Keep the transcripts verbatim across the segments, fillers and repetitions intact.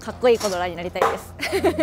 かっこいいコドラになりたいです。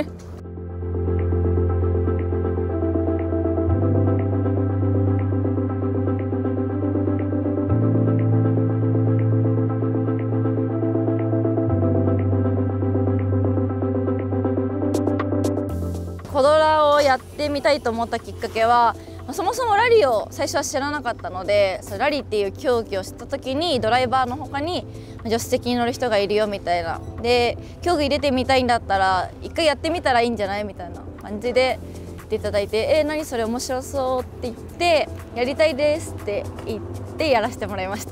コドラをやってみたいと思ったきっかけは、そもそもラリーを最初は知らなかったので、そのラリーっていう競技を知った時にドライバーの他に助手席に乗る人がいるよみたいな、で競技入れてみたいんだったら一回やってみたらいいんじゃないみたいな感じで言っていただいて、えー、何それ面白そうって言ってやりたいですって言ってやらせてもらいました。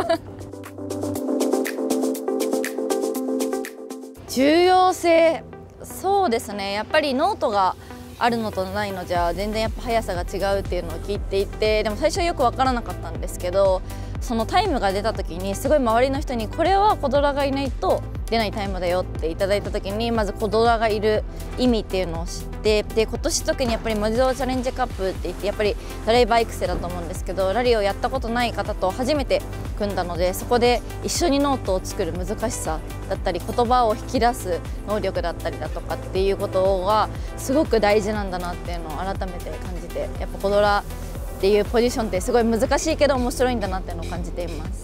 重要性、そうですね、やっぱりノートがあるのとないのじゃ全然やっぱ速さが違うっていうのを聞いていて、でも最初はよく分からなかったんですけど、そのタイムが出た時にすごい周りの人にこれはコドラがいないと出ないタイムだよっていただいた時に、まずコドラがいる意味っていうのを知って、で今年特にやっぱり文字通チャレンジカップって言ってやっぱりドライバー育成だと思うんですけど、ラリーをやったことない方と初めて組んだので、そこで一緒にノートを作る難しさだったり言葉を引き出す能力だったりだとかっていうことがすごく大事なんだなっていうのを改めて感じて、やっぱコドラっていうポジションってすごい難しいけど面白いんだなっていうのを感じています。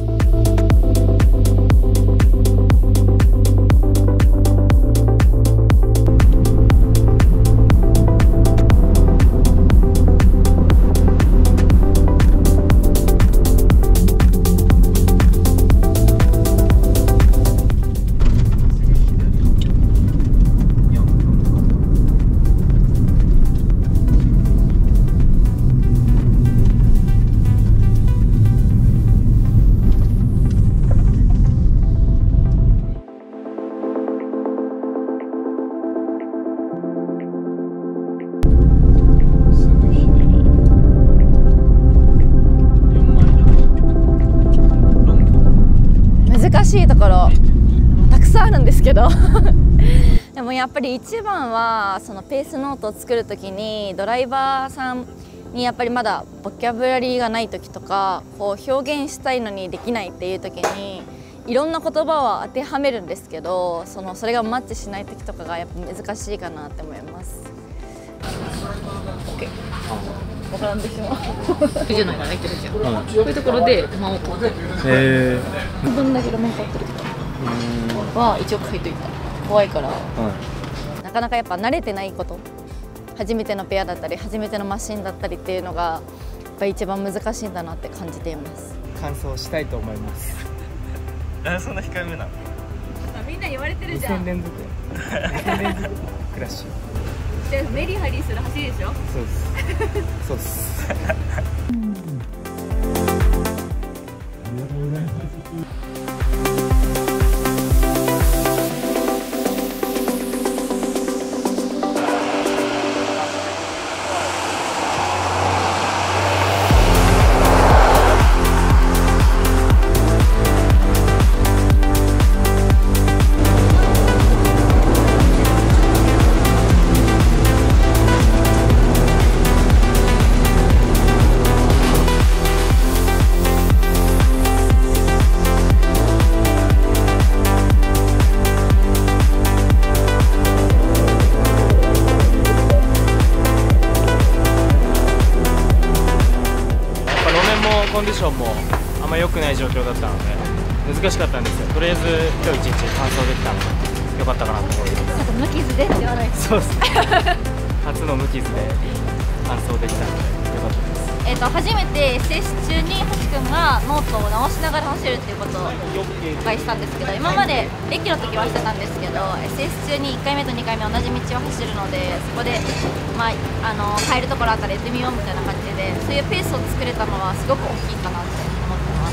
難しいところたくさんあるんですけどでもやっぱり一番はそのペースノートを作る時にドライバーさんにやっぱりまだボキャブラリーがない時とか、こう表現したいのにできないっていう時にいろんな言葉は当てはめるんですけど、そのそれがマッチしない時とかがやっぱ難しいかなって思います。わからんでしょ。いいじゃないかな、言ってるじゃん。こういうところで間を取って。へえ。どんだけ路面凍ってるとかは一応書いといた。怖いから。なかなかやっぱ慣れてないこと、初めてのペアだったり初めてのマシンだったりっていうのがやっぱ一番難しいんだなって感じています。 完走したいと思います。 なんでそんな控えめなの？ みんな言われてるじゃん。 にせん連続。にせん連続クラッシュ。 メリハリする走りでしょ。 そうです。そうです。 コンディションもあんま良くない状況だったので難しかったんですよ。とりあえず今日一日完走できたので良かったかなと思います。 無傷でって言わない。 そうです。初の無傷で完走できたので良かったです。 えっと初めて エスエス 中に星くんがノートを直しながら走るっていうことをお伺いしたんですけど、今まで駅の時はしてたんですけど エスエス 中にいっかいめとにかいめ同じ道を走るので、そこでまああの変えるところあったらやってみようみたいな感じで、そういうペースを作れたのはすごく大きいかなって思ってます。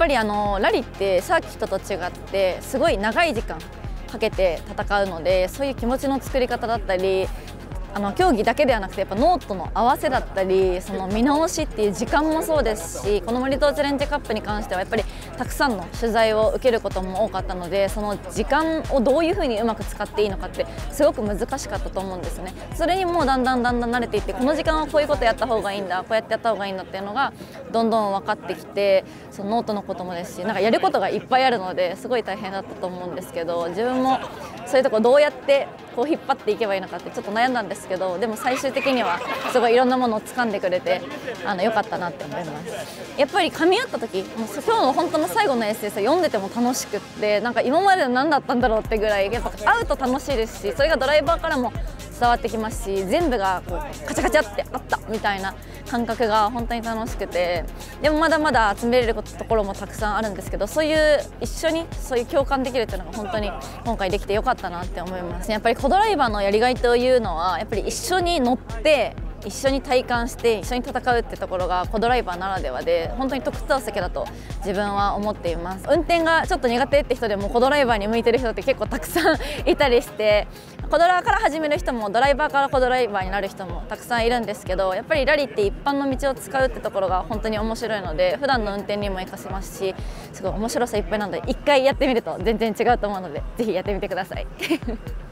ぱりあのラリーってサーキットと違ってすごい長い時間かけて戦うので、そういう気持ちの作り方だったり、あの競技だけではなくてやっぱノートの合わせだったり、その見直しっていう時間もそうですし、この森東チャレンジカップに関してはやっぱりたくさんの取材を受けることも多かったので、その時間をどういうふうにうまく使っていいのかってすごく難しかったと思うんですね。それにもうだんだんだんだん慣れていって、この時間はこういうことやった方がいいんだ、こうやってやった方がいいんだっていうのがどんどん分かってきて、そのノートのこともですし、なんかやることがいっぱいあるのですごい大変だったと思うんですけど、自分もそういうところどうやってこう引っ張っていけばいいのかってちょっと悩んだんですけど、でも最終的にはすごいいろんなものを掴んでくれて、あの良かったなって思います。やっぱり噛み合った時、もう今日の本当の最後のエッセイ読んでても楽しくって、なんか今まで何だったんだろうってぐらいやっぱ会うと楽しいですし、それがドライバーからも伝わってきますし、全部がこうカチャカチャってあったみたいな感覚が本当に楽しくて、でもまだまだ集めれるところもたくさんあるんですけど、そういう一緒にそういう共感できるっていうのが本当に今回できてよかったなって思います。やっぱりコドライバーのやりがいというのは、やっぱり一緒に乗って一緒に体感して一緒に戦うってところがコドライバーならではで、本当に得意席だと自分は思っています。運転がちょっと苦手って人でもコドライバーに向いてる人って結構たくさんいたりして、コドラから始める人もドライバーからコドライバーになる人もたくさんいるんですけど、やっぱりラリーって一般の道を使うってところが本当に面白いので、普段の運転にも活かせますし、すごい面白さいっぱいなので、一回やってみると全然違うと思うので、ぜひやってみてください。